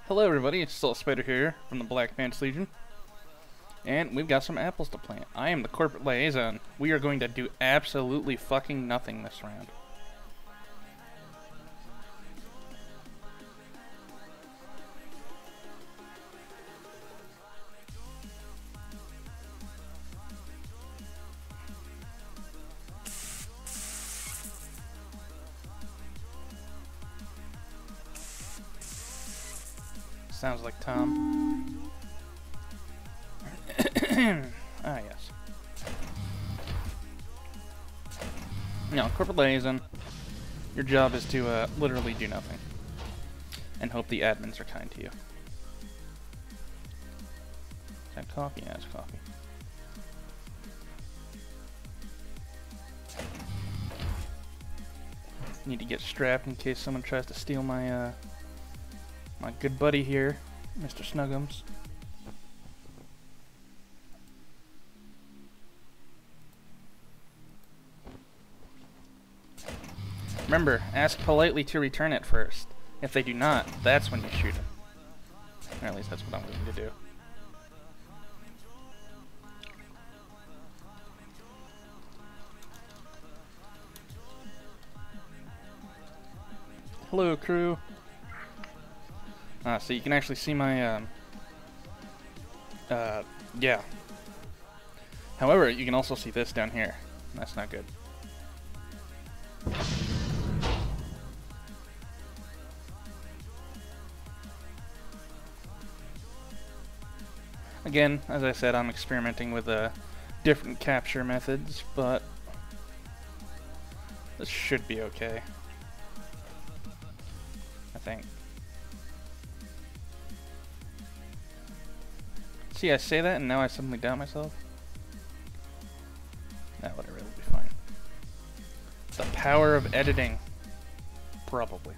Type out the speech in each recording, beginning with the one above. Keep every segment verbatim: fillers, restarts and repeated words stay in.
Hello everybody, it's still Spider here from the Black Pants Legion. And we've got some apples to plant. I am the corporate liaison. We are going to do absolutely fucking nothing this round. Sounds like Tom. Ah, yes. No, corporate liaison. Your job is to uh, literally do nothing. And hope the admins are kind to you. Is that coffee? Yeah, it's coffee. Need to get strapped in case someone tries to steal my, uh... my good buddy here, Mister Snuggums. Remember, ask politely to return it first. If they do not, that's when you shoot them. Or at least that's what I'm going to do. Hello, crew. Ah, so you can actually see my, um, uh, yeah. However, you can also see this down here. That's not good. Again, as I said, I'm experimenting with, uh, different capture methods, but this should be okay. I think. See, I say that and now I suddenly doubt myself. Nah, whatever, it'll be fine. The power of editing. Probably.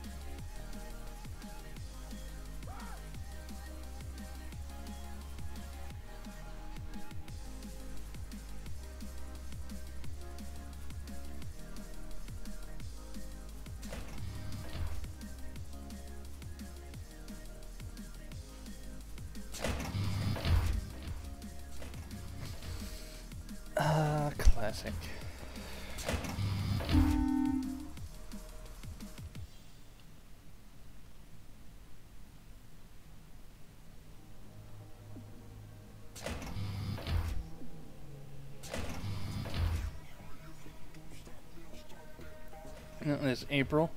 Ah, classic. It is April.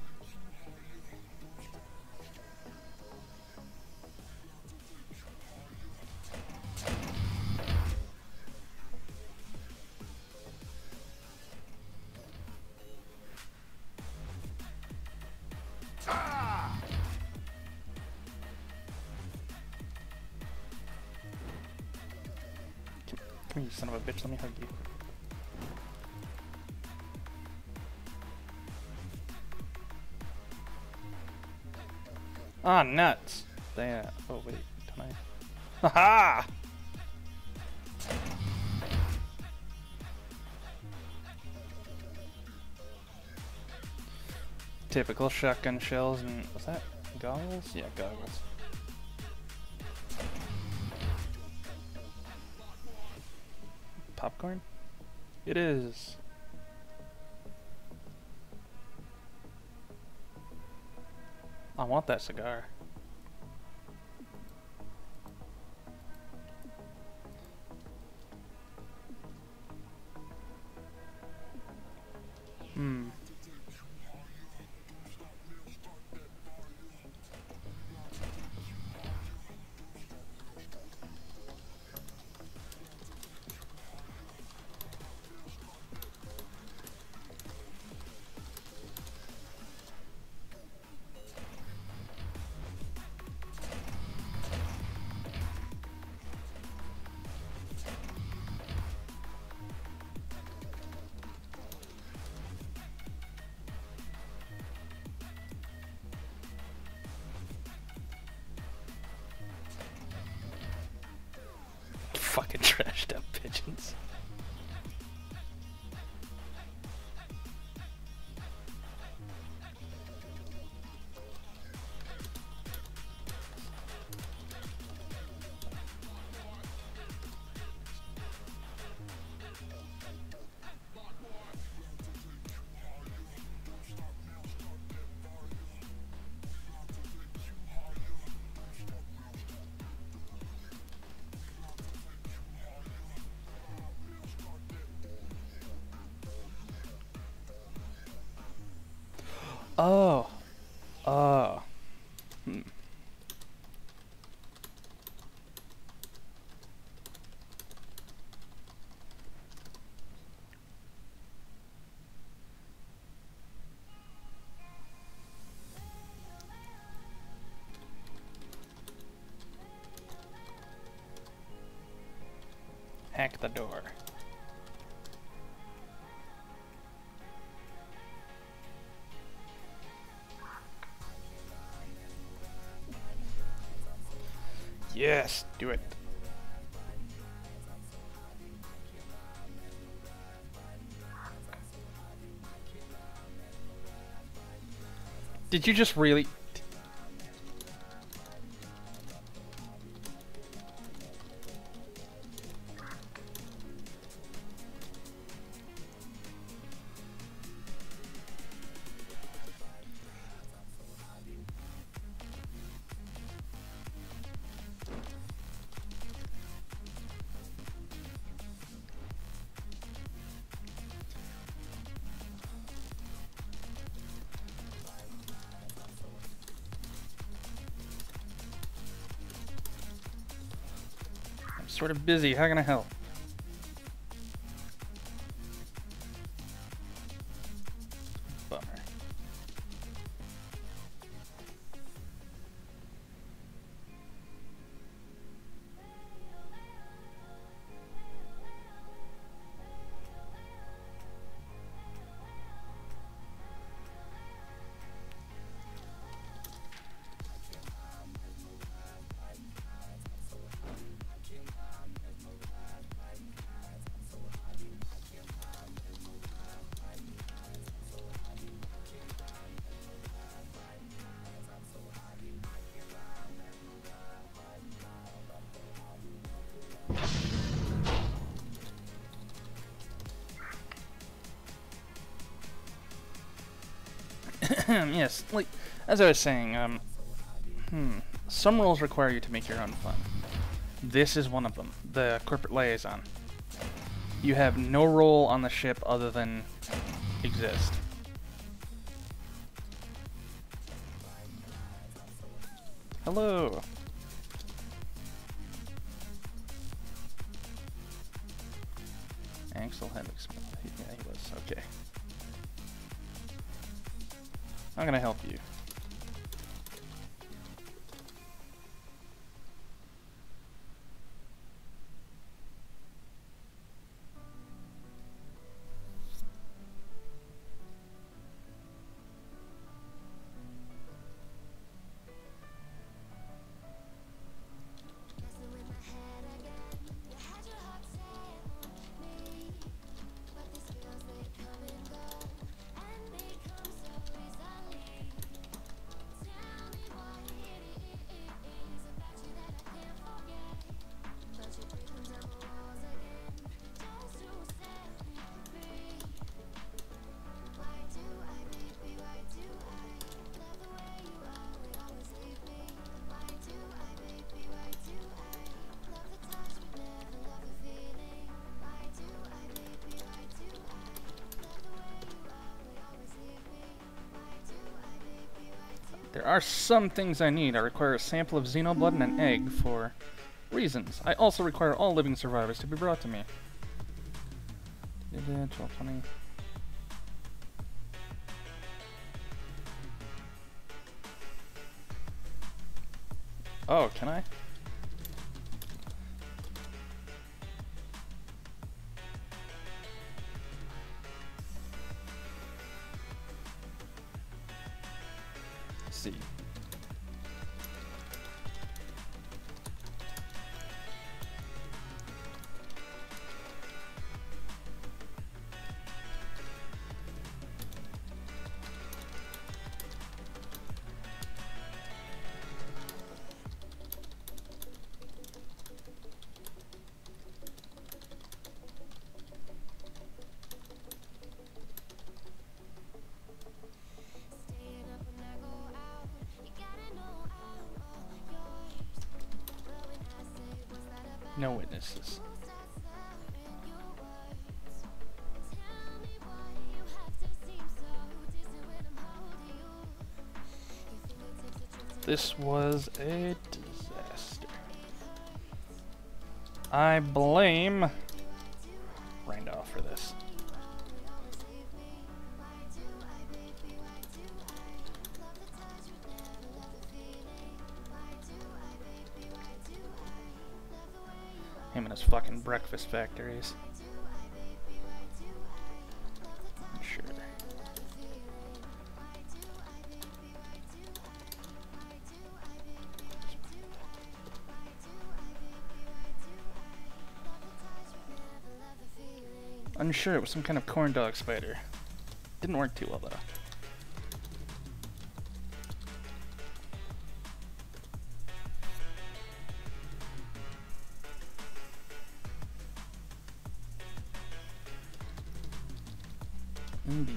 Come here, you son of a bitch, let me hug you. Ah, nuts! They, uh, oh wait, can I? Haha! Typical shotgun shells and, was that goggles? Yeah, goggles. Popcorn? It is. I want that cigar. Hmm. Fucking trashed up pigeons. Oh. Oh. Hmm. Hack the door. Yes, do it. Did you just really... Sort of busy. How can I help? Bummer. Yes, like, as I was saying, um, hmm, some roles require you to make your own fun. This is one of them, the corporate liaison. You have no role on the ship other than exist. Hello! Axel had explained. Yeah, he was. Okay. I'm gonna help you. There are some things I need. I require a sample of xenoblood and an egg for reasons. I also require all living survivors to be brought to me. twelve twenty. Oh, can I? Let's see. No witnesses. This was a disaster. I blame Randolph for this. Him and his fucking breakfast factories. Sure. Unsure, it was some kind of corn dog spider. Didn't work too well though. Indeed.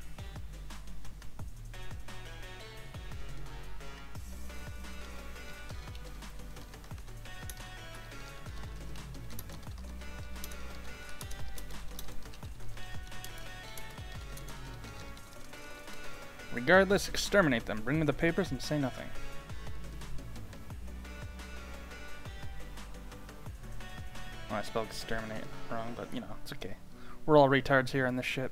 Regardless, exterminate them. Bring me the papers and say nothing. Oh, I spelled exterminate wrong, but you know, it's okay. We're all retards here on this ship.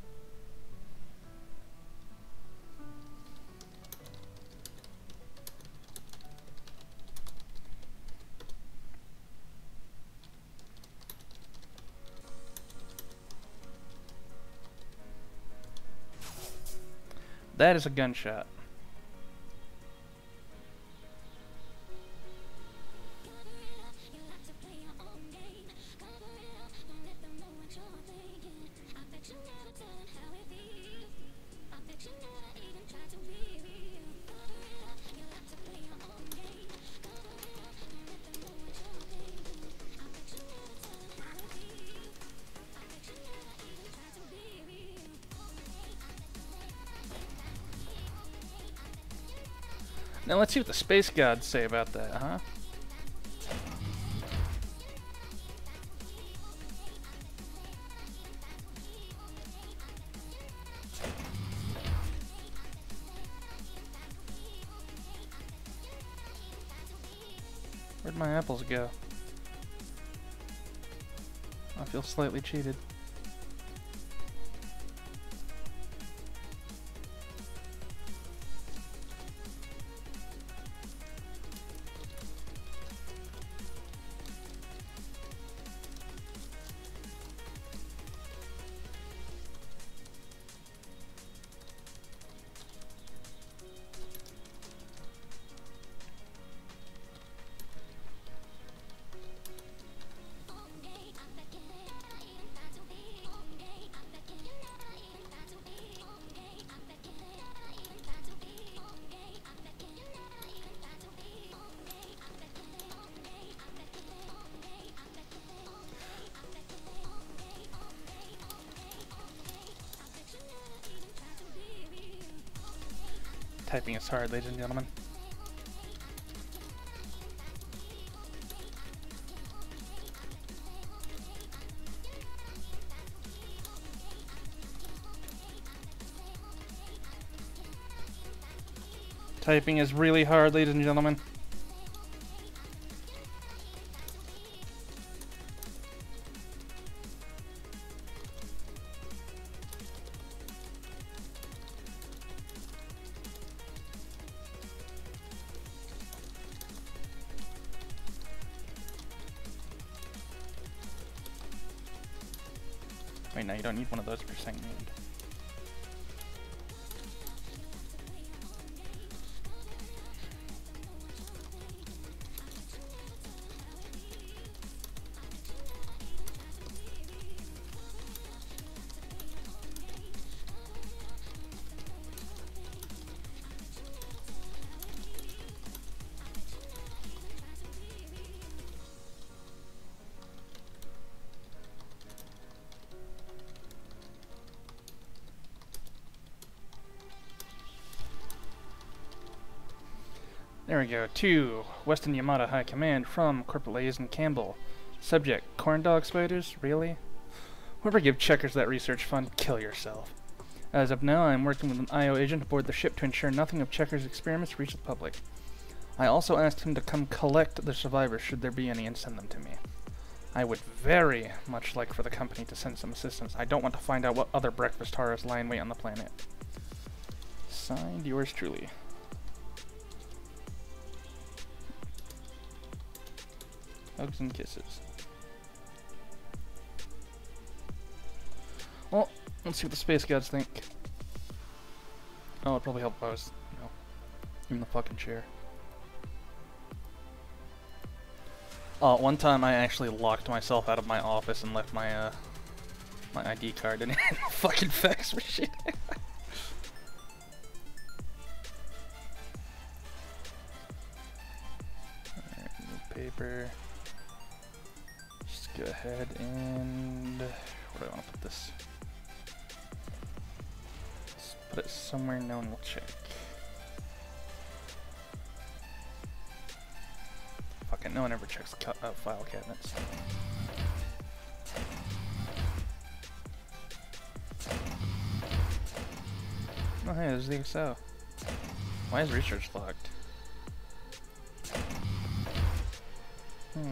That is a gunshot. Now let's see what the space gods say about that, huh? Where'd my apples go? I feel slightly cheated. Typing is hard, ladies and gentlemen. Typing is really hard, ladies and gentlemen. Wait, no, you don't need one of those per second. There we go. To Weston Yamada High Command from Corporal Liaison Campbell. Subject, corn dog spiders? Really? Whoever gave Checkers that research fund, kill yourself. As of now, I am working with an I O agent aboard the ship to ensure nothing of Checkers' experiments reach the public. I also asked him to come collect the survivors should there be any and send them to me. I would very much like for the company to send some assistance. I don't want to find out what other breakfast horrors lie in wait on the planet. Signed, yours truly. Hugs and kisses. Well, let's see what the space gods think. Oh, it'd probably help if I was, you know, in the fucking chair. Oh, one time I actually locked myself out of my office and left my, uh, my I D card in a fucking fax machine. Alright, new paper. Just go ahead and... where do I want to put this? Let's put it somewhere no one will check. Fuck it, no one ever checks ca uh, file cabinets. Oh hey, there's the X O. Why is research locked? Hmm.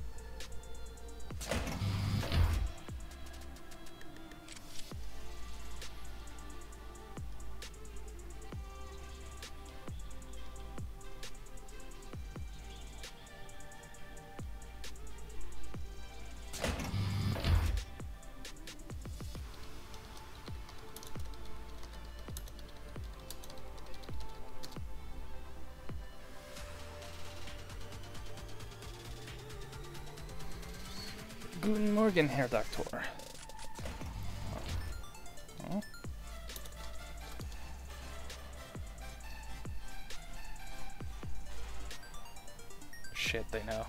Guten Morgen, Herr Doktor. Oh. Shit, they know.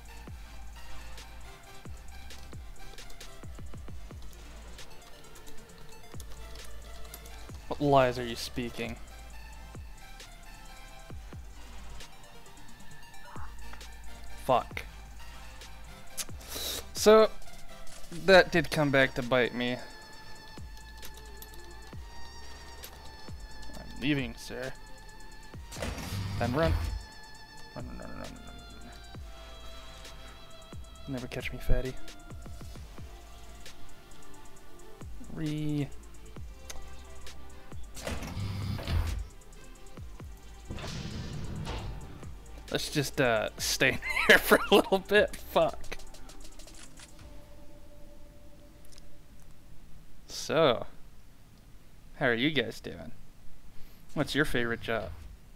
What lies are you speaking? Fuck. So, that did come back to bite me. I'm leaving, sir. Then run. Run, run, run, run, run, run. Never catch me, fatty. Re. Let's just uh, stay in here for a little bit. Fuck. So, how are you guys doing? What's your favorite job?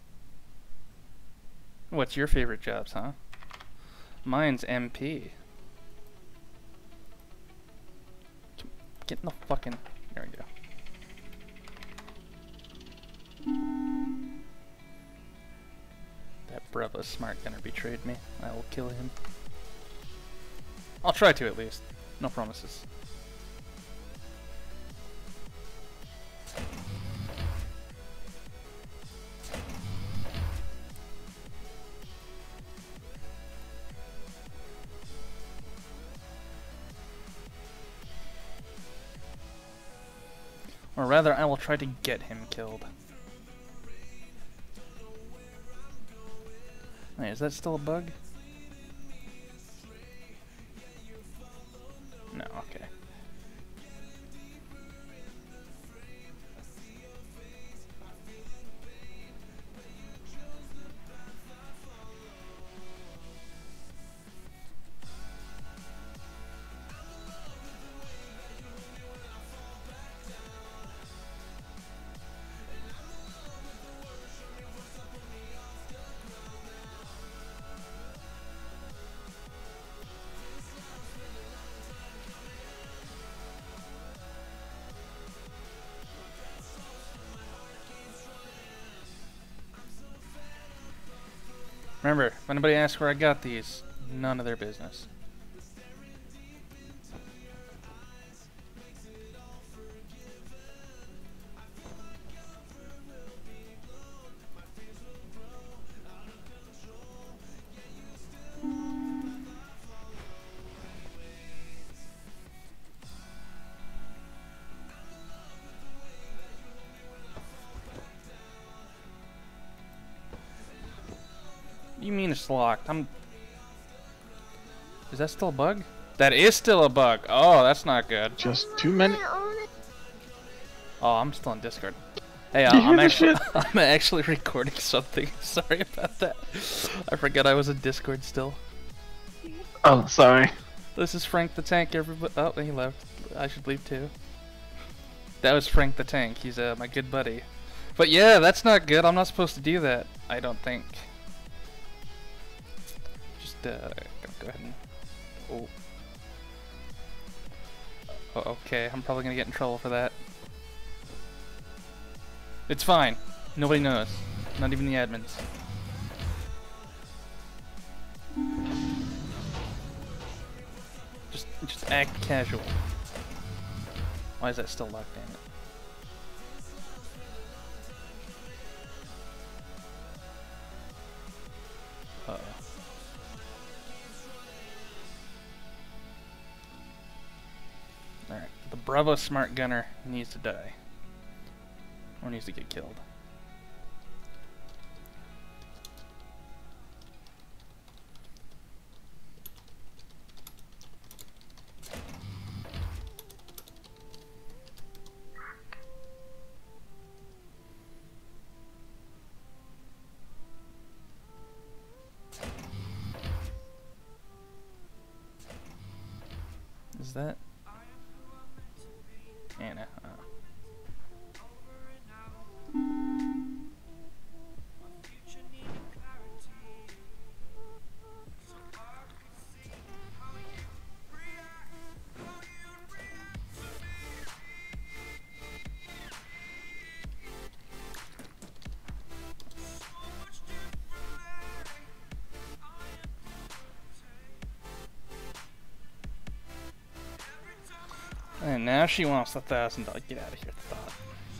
What's your favorite jobs, huh? Mine's M P. Get in the fucking... There we go. That Bravo smart gunner betrayed me. I will kill him. I'll try to at least. No promises. Or rather, I will try to get him killed. Wait, is that still a bug? No, okay. Remember, if anybody asks where I got these, none of their business. You mean it's locked? I'm. Is that still a bug? That is still a bug. Oh, that's not good. Just too many. Oh, I'm still in Discord. Hey, uh, You hear I'm the actually shit? I'm actually recording something. Sorry about that. I forgot I was in Discord still. Oh, sorry. This is Frank the Tank. Everybody. Oh, he left. I should leave too. That was Frank the Tank. He's uh, my good buddy. But yeah, that's not good. I'm not supposed to do that. I don't think. Just uh, go ahead and. Oh. Oh, okay. I'm probably gonna get in trouble for that. It's fine. Nobody knows. Not even the admins. Just, just act casual. Why is that still locked in? Uh-oh. Alright, the Bravo Smart Gunner needs to die. Or needs to get killed. Is that Anna? Oh. And now she wants a thousand dollars. Get out of here, thought.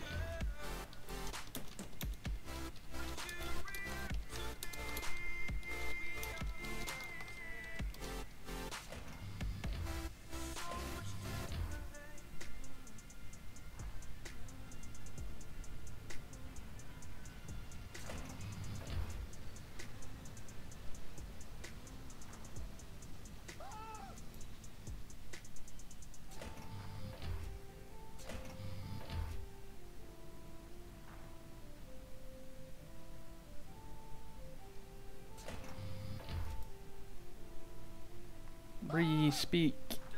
Re-speak.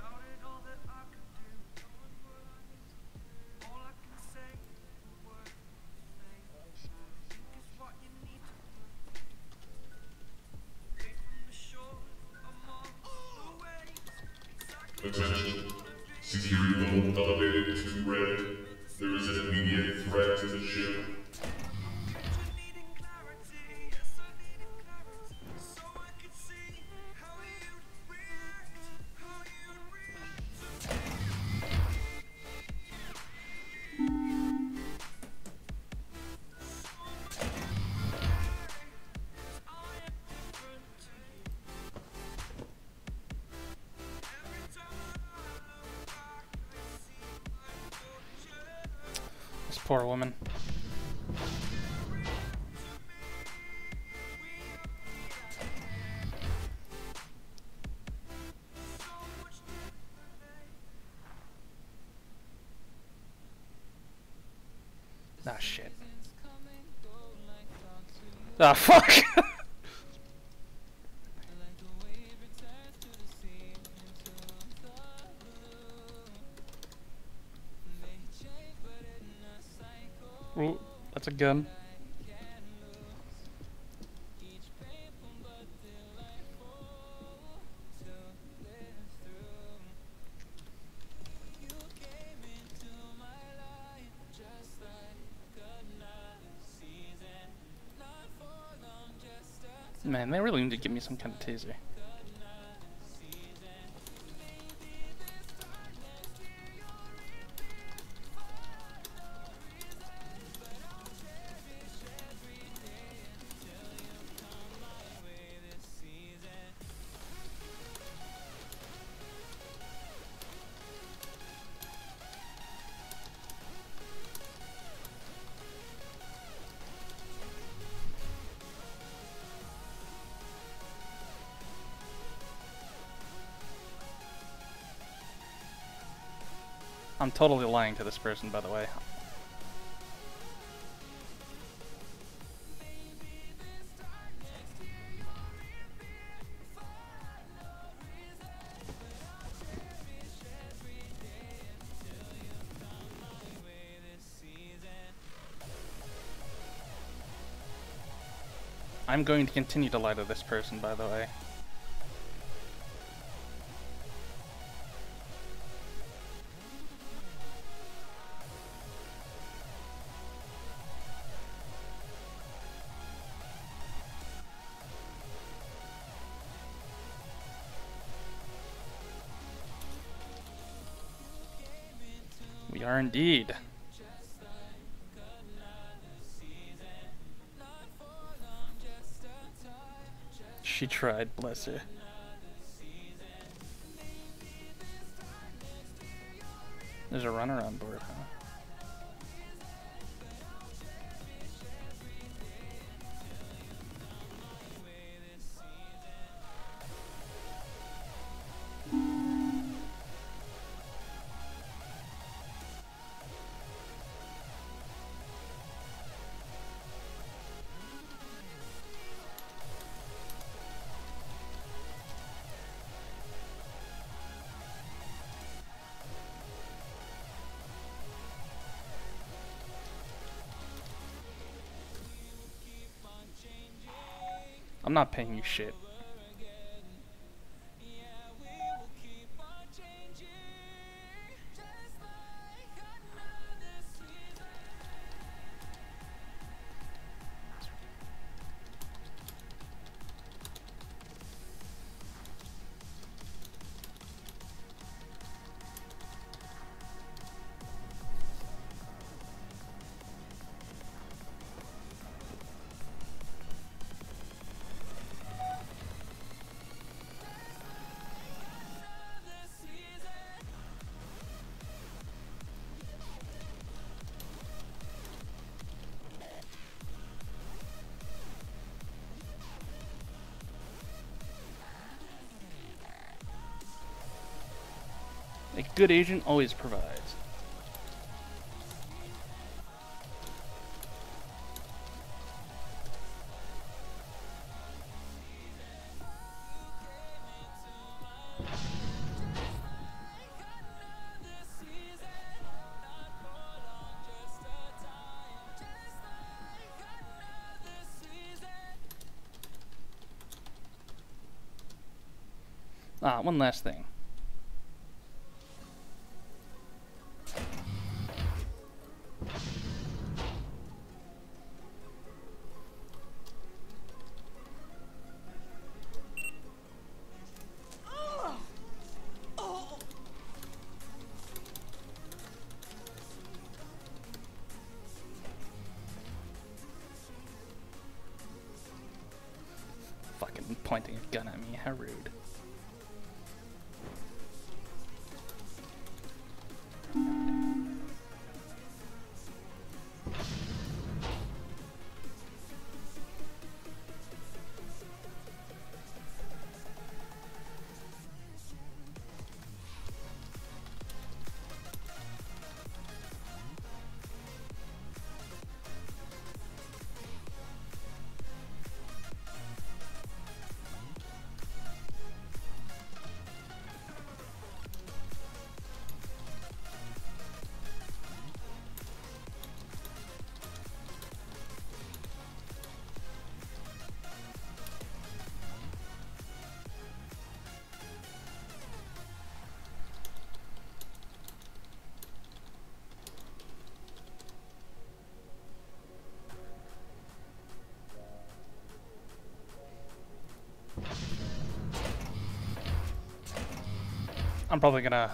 Attention. Security level elevated to red. There is an immediate threat to the ship. This poor woman. Ah, shit. Ah, fuck! Ooh, that's a gun. Man, they really need to give me some kind of taser. I'm totally lying to this person, by the way. I'm going to continue to lie to this person, by the way. We are indeed. She tried, bless her. There's a runner on board, huh? I'm not paying you shit. A good agent always provides. Ah, one last thing. Fucking pointing a gun at me, how rude. I'm probably gonna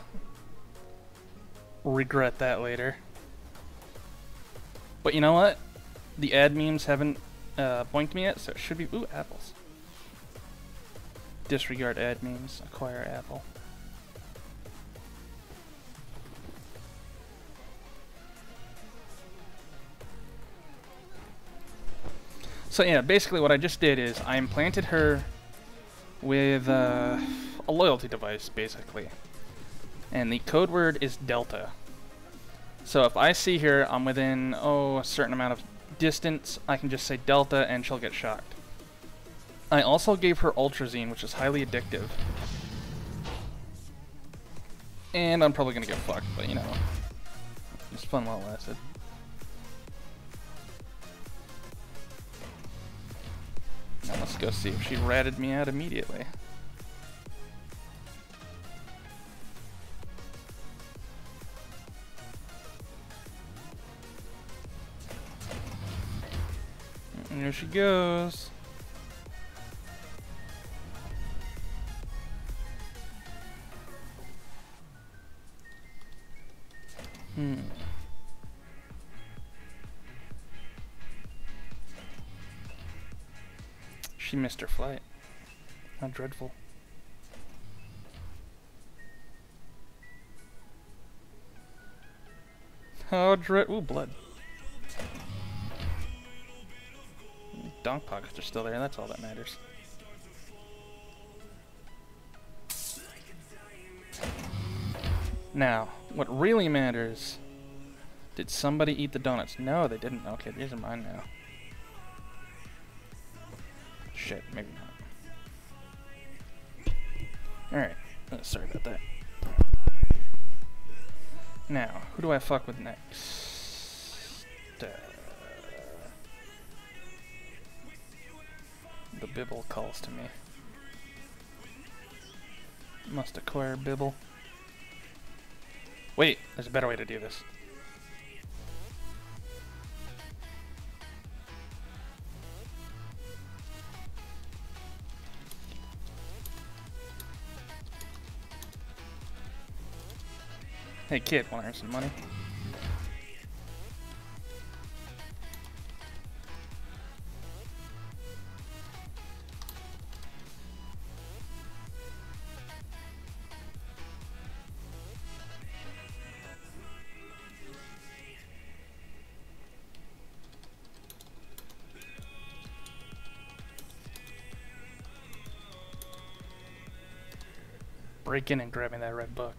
regret that later. But you know what? The ad memes haven't uh, boinked me yet, so it should be... Ooh, apples. Disregard ad memes, acquire apple. So yeah, basically what I just did is I implanted her with uh, a loyalty device, basically. And the code word is Delta. So if I see her, I'm within, oh, a certain amount of distance, I can just say delta and she'll get shocked. I also gave her Ultrazine, which is highly addictive. And I'm probably gonna get fucked, but you know, it's fun while it lasted. Now let's go see if she ratted me out immediately. And here she goes. Hmm. She missed her flight. How dreadful. How dread. Ooh, blood. Donk pockets are still there, that's all that matters. Now, what really matters, did somebody eat the donuts? No, they didn't. Okay, these are mine now. Shit, maybe not. Alright, oh, sorry about that. Now, who do I fuck with next? Uh, the Bibble calls to me. Must acquire Bibble. Wait, there's a better way to do this. Hey kid, wanna earn some money? Break in and grab me that red book.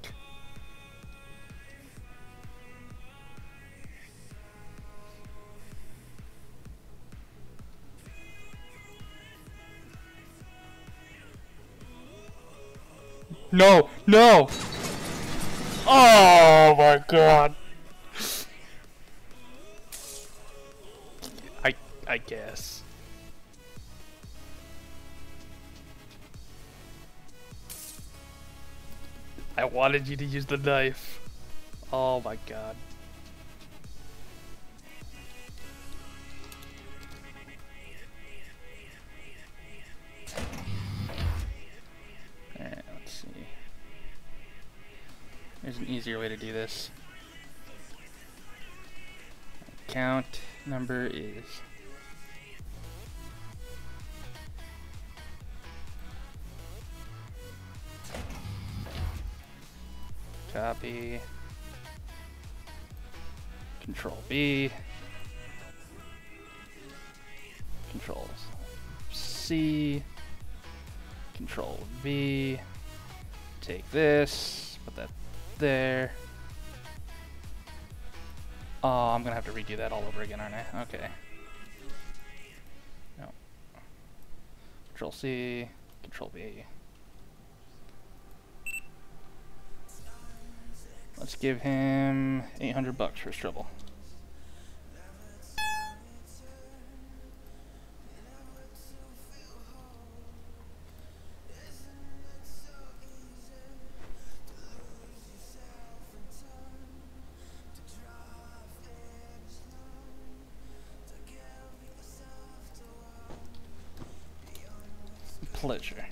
No! No! Oh my god! I I guess. I wanted you to use the knife. Oh my god. Alright, let's see. There's an easier way to do this. Count number is copy, Control B, Control C, Control V, take this, put that there. Oh, I'm gonna have to redo that all over again, aren't I? Okay. No. Control C, Control V. Let's give him eight hundred bucks for his trouble. Pleasure.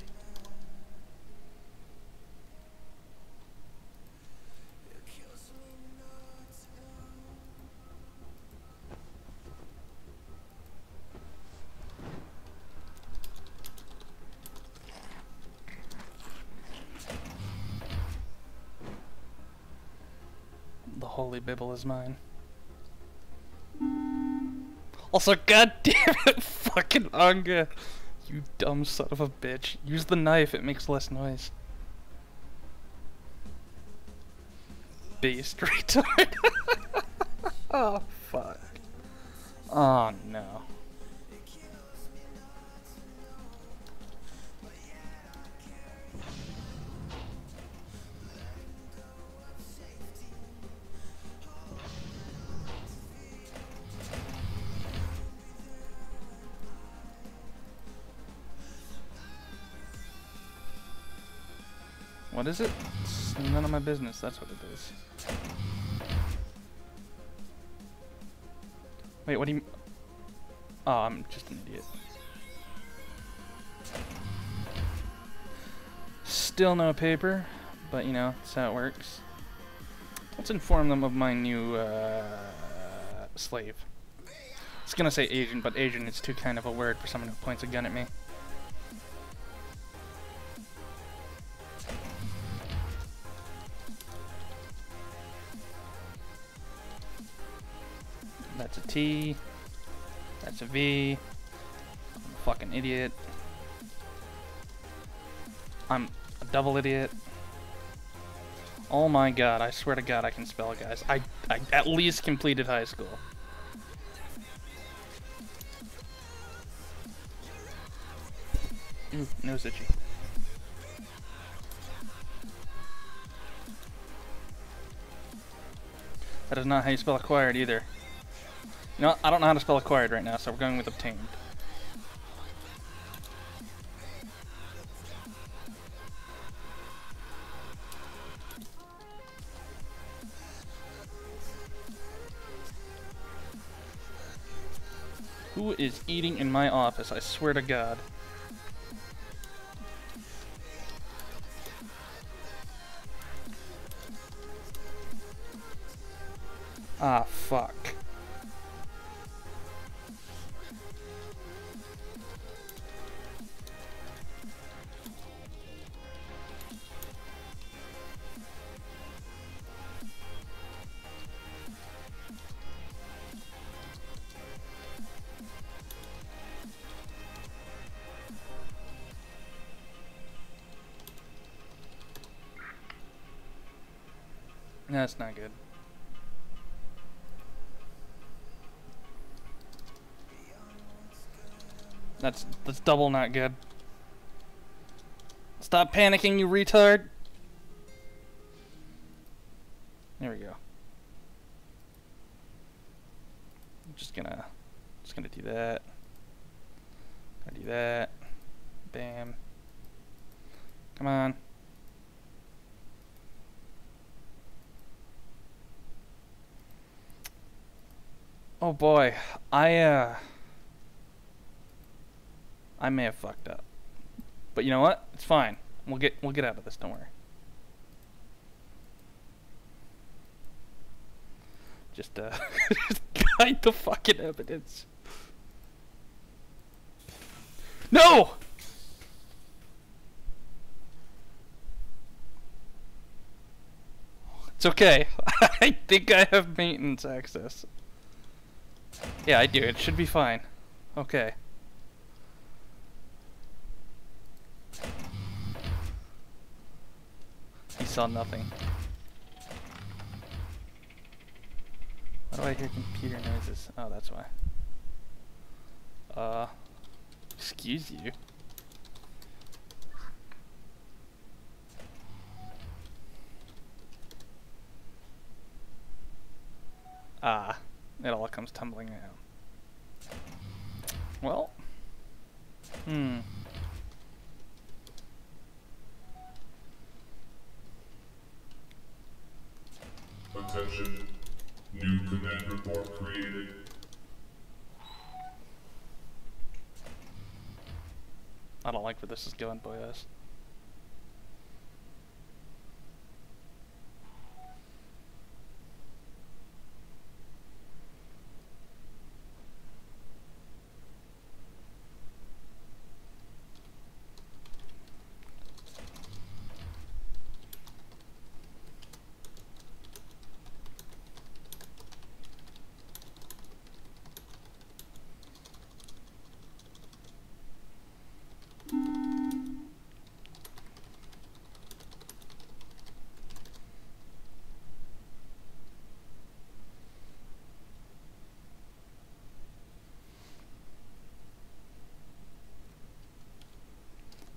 The holy Bibble is mine. Also, god damn it, fucking Anga. You dumb son of a bitch. Use the knife, it makes less noise. Beast retard. Oh, fuck. Oh, no. What is it? It's none of my business. That's what it is. Wait, what do you... Oh, I'm just an idiot. Still no paper, but you know, that's how it works. Let's inform them of my new uh, slave. I was gonna say agent, but agent is too kind of a word for someone who points a gun at me. That's a T. That's a V. I'm a fucking idiot. I'm a double idiot. Oh my god, I swear to god I can spell, guys. I, I at least completed high school. Ooh, nose itchy. That is not how you spell acquired either. You know, I don't know how to spell acquired right now, so we're going with obtained. Who is eating in my office? I swear to God. Ah, fuck. That's not good. That's that's double not good. Stop panicking, you retard. There we go. I'm just gonna just gonna do that. Gonna do that. Bam. Come on. Oh boy, I uh I may have fucked up. But you know what? It's fine. We'll get we'll get out of this, don't worry. Just uh just hide the fucking evidence. No! It's okay. I think I have maintenance access. Yeah, I do. It should be fine. Okay. He saw nothing. Why do I hear computer noises? Oh, that's why. Uh, excuse you. Ah, it all comes tumbling out. Well, hmm. Attention. New command report created. I don't like where this is going, boys.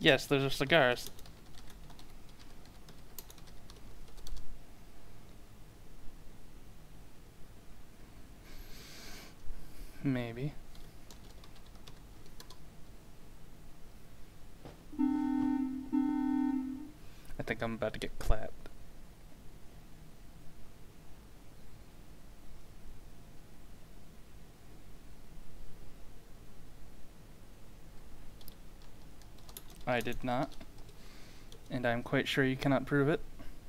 Yes, those are cigars. Maybe. I think I'm about to get clapped. I did not. And I'm quite sure you cannot prove it.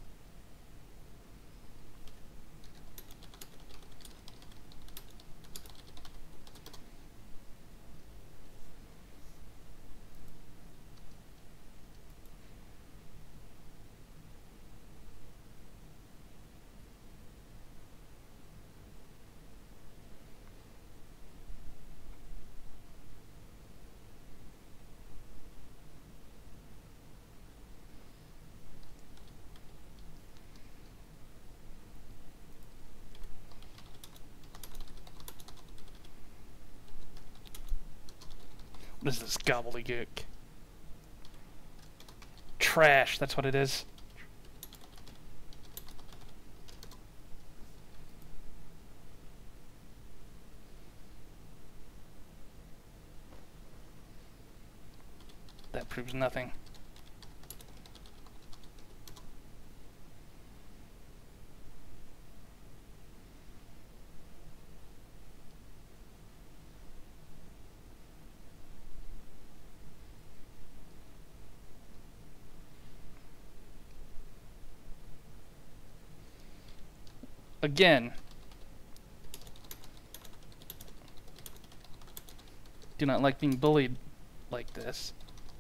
What is this gobbledygook? Trash, that's what it is. That proves nothing. Again, do not like being bullied like this.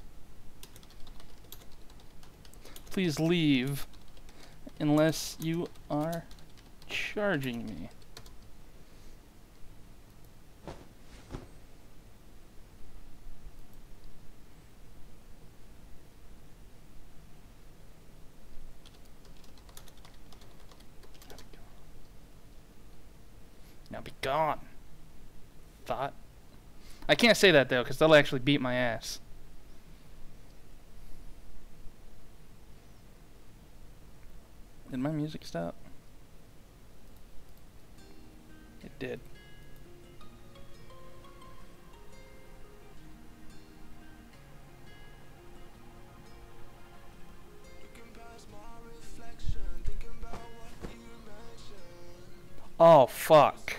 Please leave unless you are charging me. Now be gone. Thought. I can't say that though, because they'll actually beat my ass. Did my music stop? It did. Oh, fuck.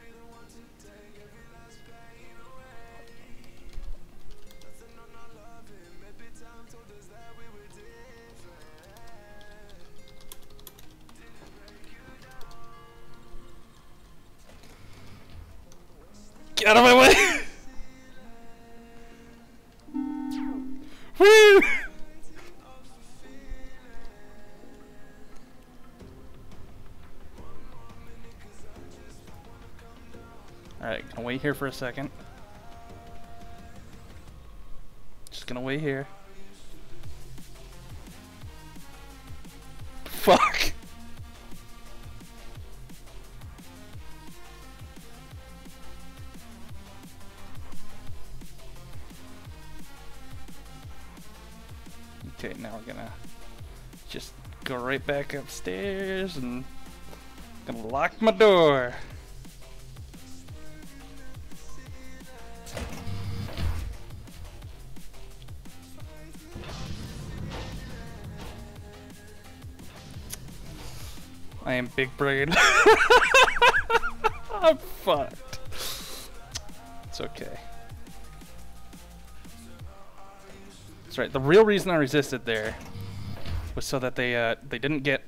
Get out of my way! Woo! Alright, gonna wait here for a second. Just gonna wait here. Fuck! Okay, now we're gonna just go right back upstairs and gonna lock my door. I am big brain. I'm fucked. It's okay. That's right. The real reason I resisted there was so that they uh, they didn't get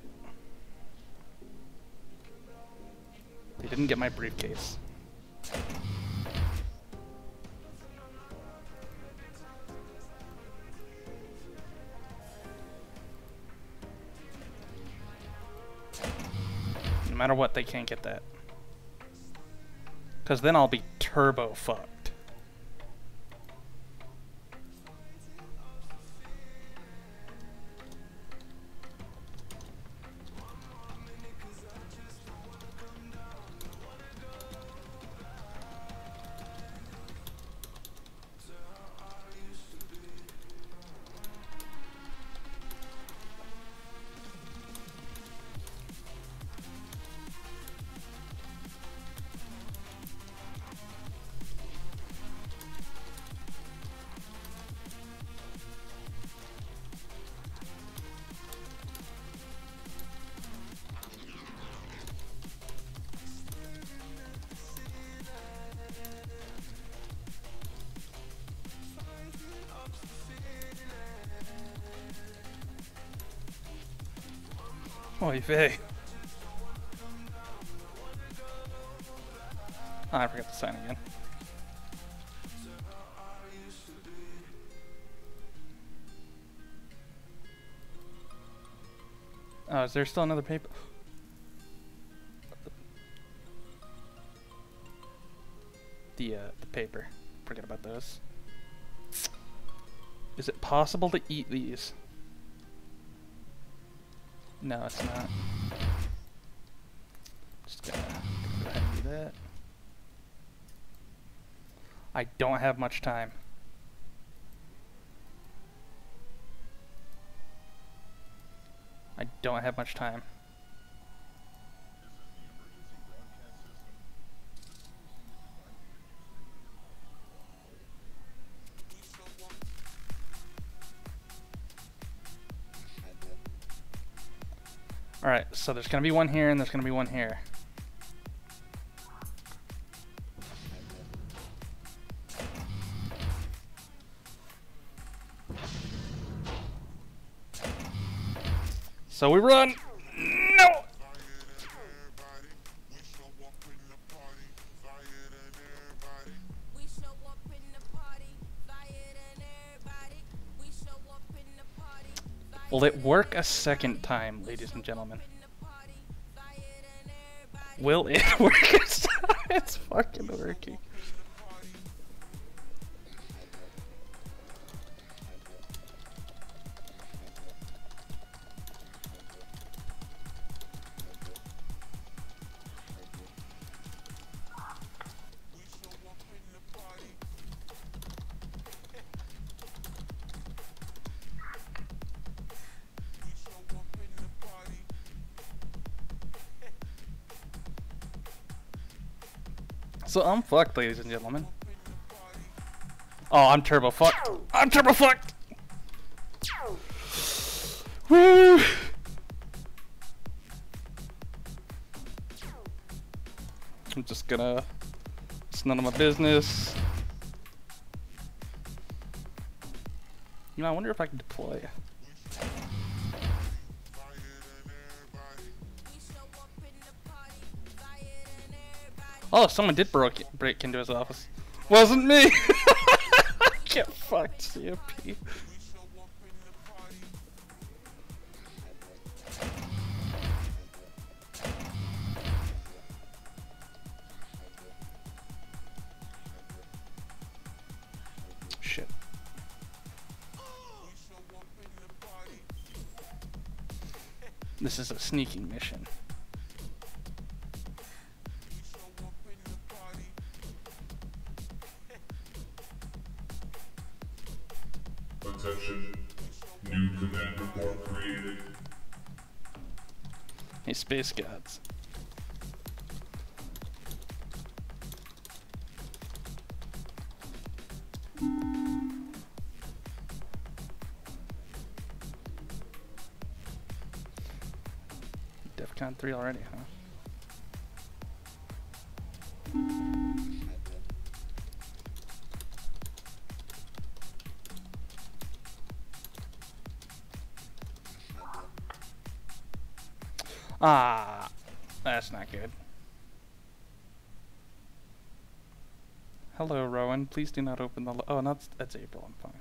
they didn't get my briefcase. No matter what, they can't get that. Because then I'll be turbo fucked. Oy vey. Oh, I forgot to sign again. Oh, is there still another paper? The, uh, the paper. Forget about those. Is it possible to eat these? No, it's not. Just gonna go ahead and do that. I don't have much time. I don't have much time. Alright, so there's gonna be one here and there's gonna be one here. So we run! No! Will it work a second time, ladies and gentlemen? Will it work a second time? It's fucking working. So I'm fucked, ladies and gentlemen. Oh, I'm turbo fucked. I'm turbo fucked. Woo! I'm just gonna. It's none of my business. You know, I wonder if I can deploy. Oh, someone did broke, break into his office. Wasn't me! Get fucked, C O P. Shit. This is a sneaking mission. Attention. New command report created. Hey, Space Gods. DEFCON three already, huh? Ah, that's not good. Hello, Rowan. Please do not open the. Lo oh, no, that's, that's April. I'm fine.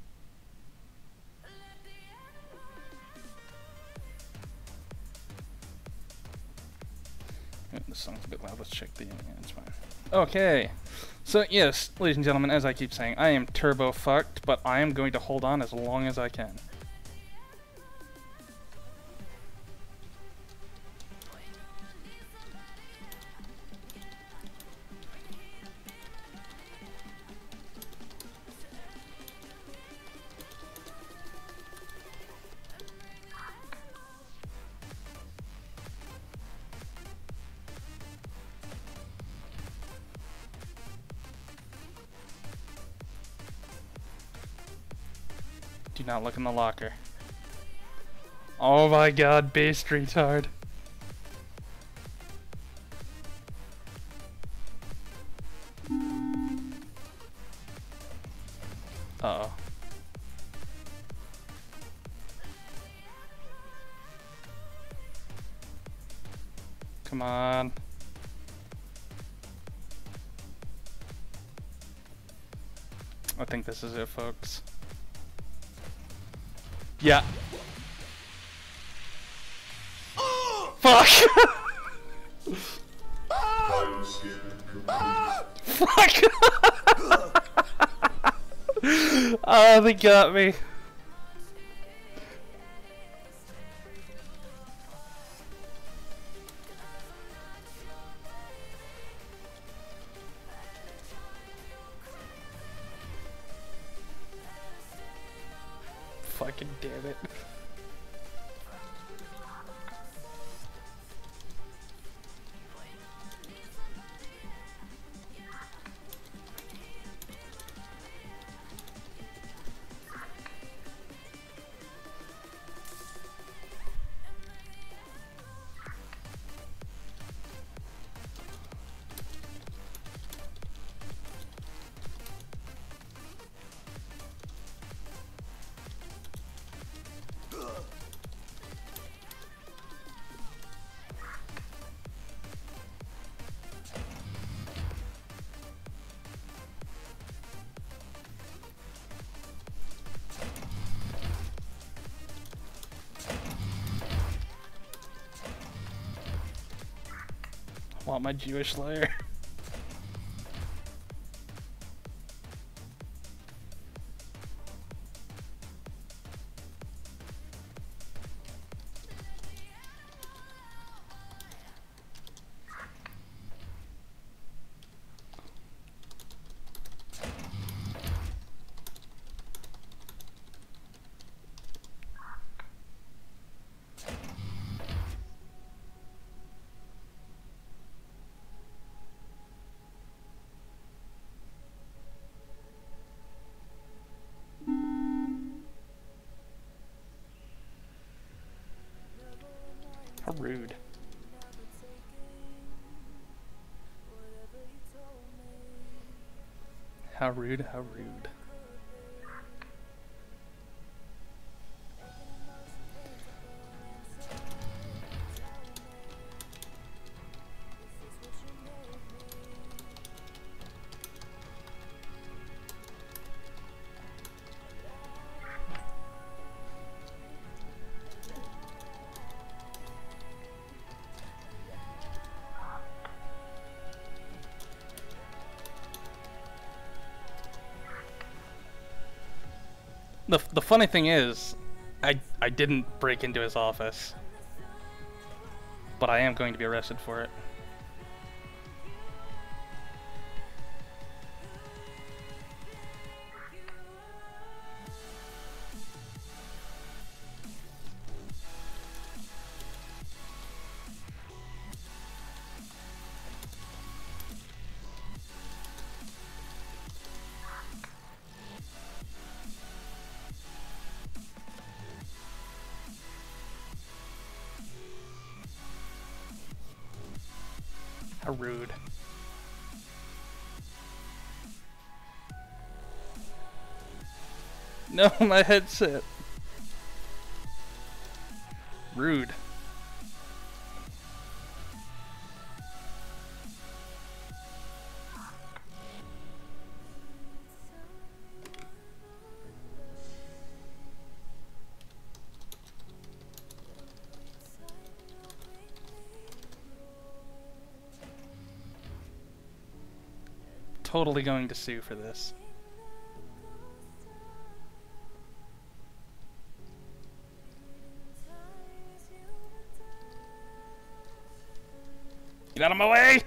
Oh, this song's a bit loud. Let's check the. Yeah, it's fine. Okay. So yes, ladies and gentlemen, as I keep saying, I am turbo fucked, but I am going to hold on as long as I can. Do not look in the locker. Oh my god, based retard. Uh-oh. Come on. I think this is it, folks. Yeah. Fuck! Fuck! Oh, they got me. Fucking damn it. Want my Jewish lair. How rude. How rude, how rude. The, the funny thing is, I, I didn't break into his office, but I am going to be arrested for it. How rude. No, my headset. Rude. Totally going to sue for this. Get out of my way!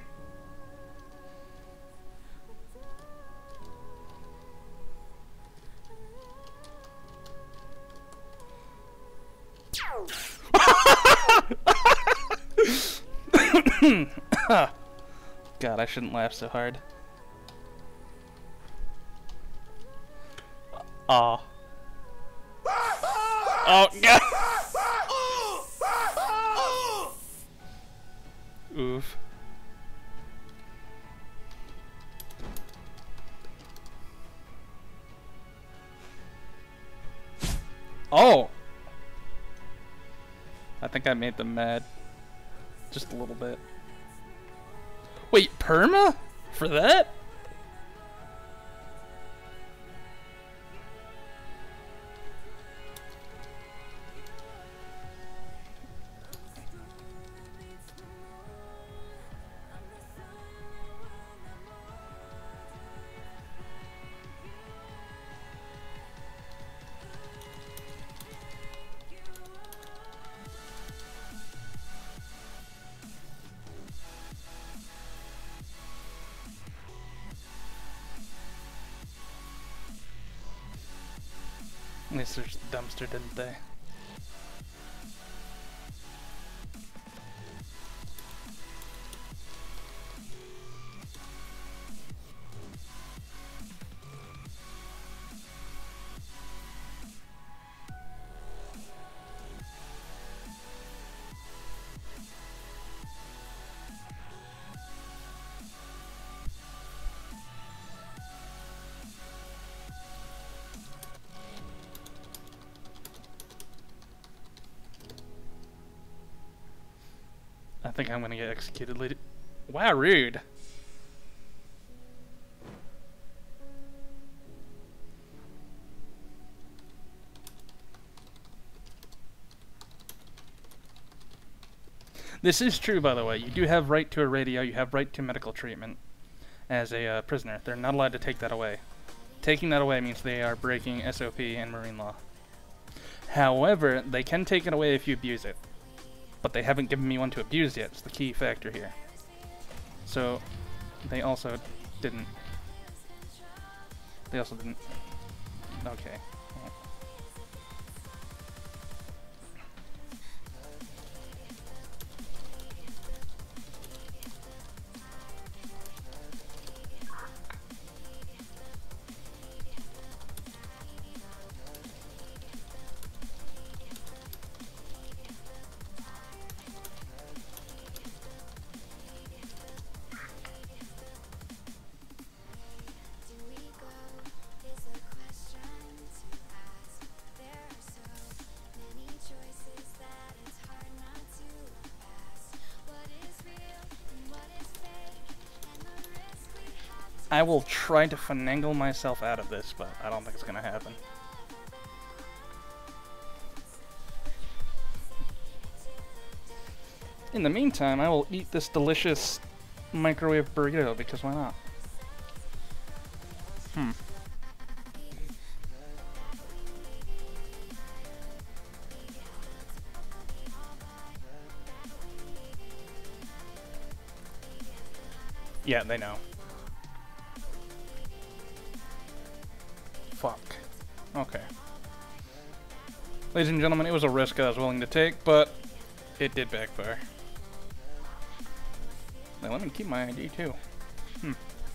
God, I shouldn't laugh so hard. Aw. Oh, God! Oof. Oh! I think I made them mad. Just a little bit. Wait, perma? For that? They searched the dumpster, didn't they? I think I'm gonna get executed later. Wow, rude. This is true, by the way. You do have right to a radio. You have right to medical treatment as a uh, prisoner. They're not allowed to take that away. Taking that away means they are breaking S O P and Marine law. However, they can take it away if you abuse it. But they haven't given me one to abuse yet. It's the key factor here. So, they also didn't... They also didn't... Okay. I will try to finagle myself out of this, but I don't think it's gonna happen. In the meantime, I will eat this delicious microwave burrito, because why not? Hmm. Yeah, they know. Fuck. Okay. Ladies and gentlemen, it was a risk I was willing to take, but it did backfire. Now let me keep my I D too. Hmm.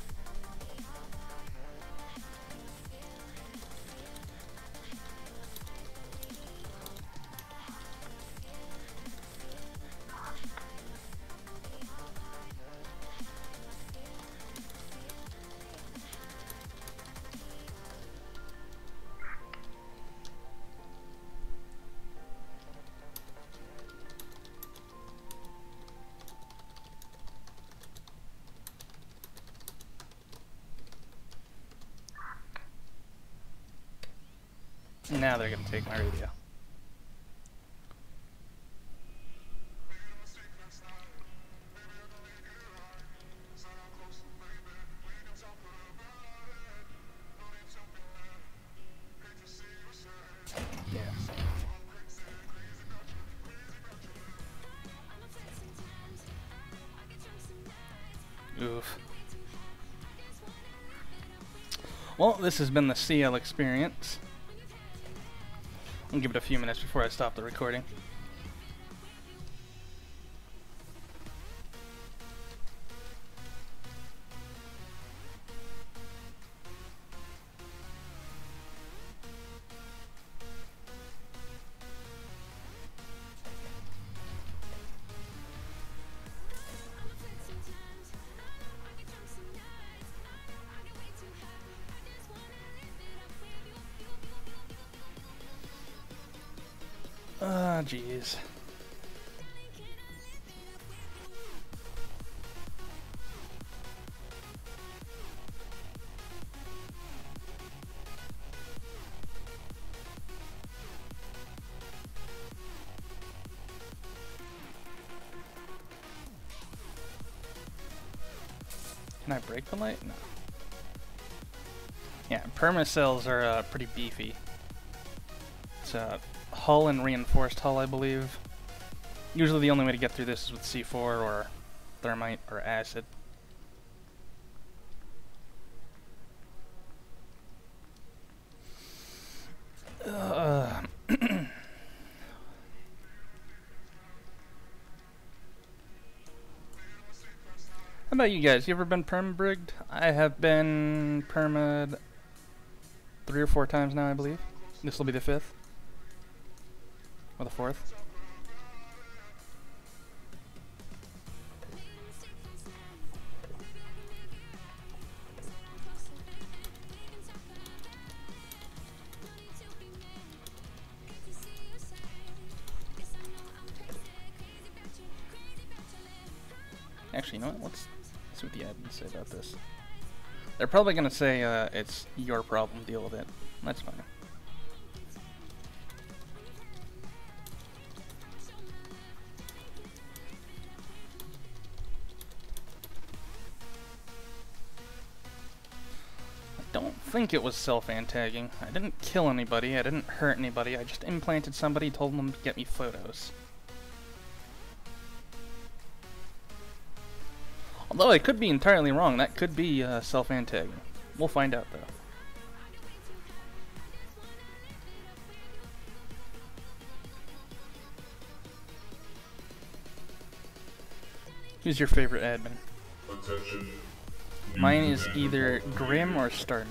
Now they're gonna take my radio. Yeah. Oof. Well, this has been the C L experience. I'll give it a few minutes before I stop the recording. Ah, jeez. Can I break the light? No. Yeah, permacells are uh, pretty beefy. It's a hull and reinforced hull, I believe. Usually the only way to get through this is with C four or thermite or acid. Uh, How about you guys? You ever been perma-brigged? I have been perma'd three or four times now, I believe. This will be the fifth. Or the fourth. Actually, you know what? Let's see what the admins say about this. They're probably going to say uh, it's your problem, deal with it. That's fine. I don't think it was self-antagging. I didn't kill anybody, I didn't hurt anybody, I just implanted somebody, told them to get me photos. Although I could be entirely wrong, that could be uh, self-antagging. We'll find out though. Who's your favorite admin? Attention. Mine is either Grim or Starmute.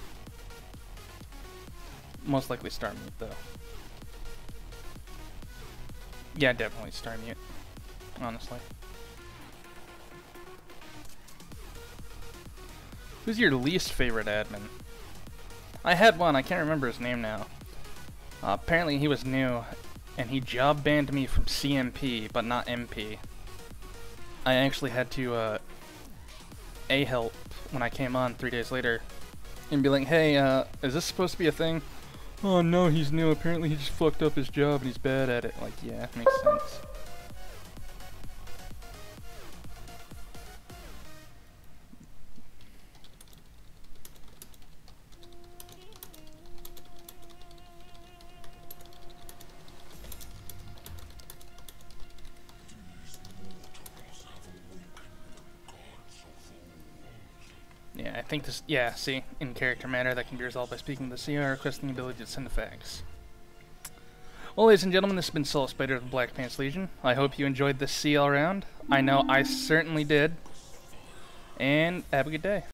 Most likely Starmute though. Yeah, definitely Starmute. Honestly. Who's your least favorite admin? I had one, I can't remember his name now. Uh, apparently he was new, and he job banned me from C M P, but not M P. I actually had to uh, A-help when I came on three days later, and be like, hey, uh, is this supposed to be a thing? Oh no, he's new, apparently he just fucked up his job and he's bad at it. Like, yeah, makes sense. Yeah, I think this, yeah, see, in character matter that can be resolved by speaking to the C R, requesting the ability to send the fax. Well, ladies and gentlemen, this has been Soul Spider of the Black Pants Legion. I hope you enjoyed this C L round. I know I certainly did. And have a good day.